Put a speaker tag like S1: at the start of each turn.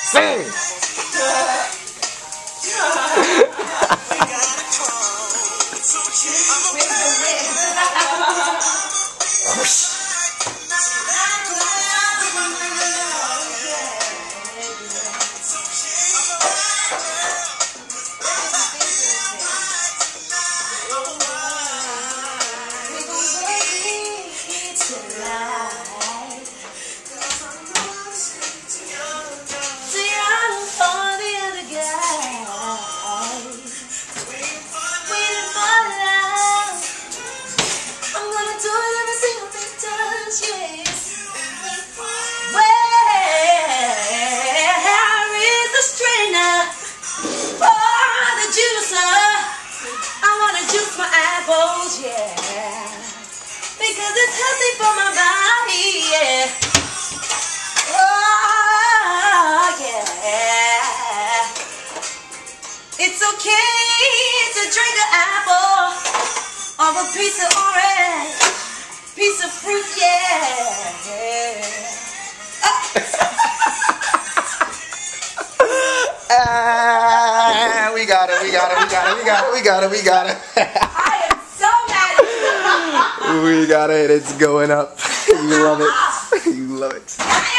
S1: Sing!
S2: Yeah, because it's healthy for my body, yeah. Oh, yeah. It's okay to drink an apple or a piece of orange, piece of fruit, yeah.
S1: We got it. We got it. It's going up. You love it. You love it.